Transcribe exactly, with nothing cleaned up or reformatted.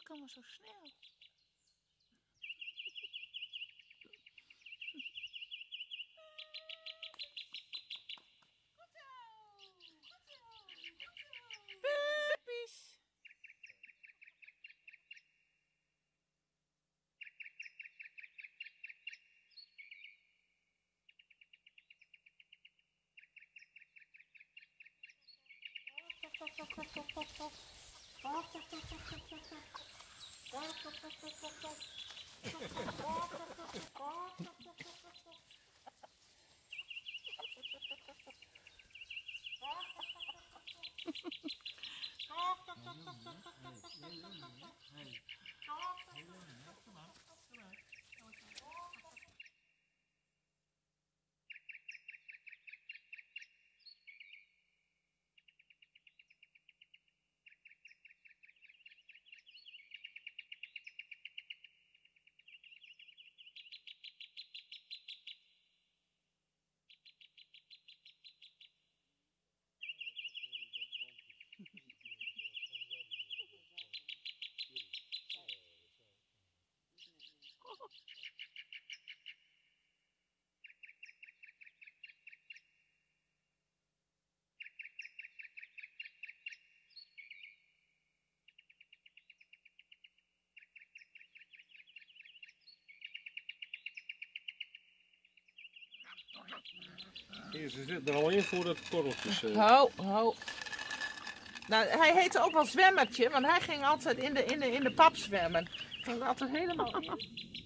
ik allemaal zo snel? Puppies. Hier, ze zitten er al in voor het korreltjes. Uh... Ho, ho. Nou, hij heette ook wel Zwemmertje, want hij ging altijd in de, in de, in de pap zwemmen. Ging er altijd helemaal in.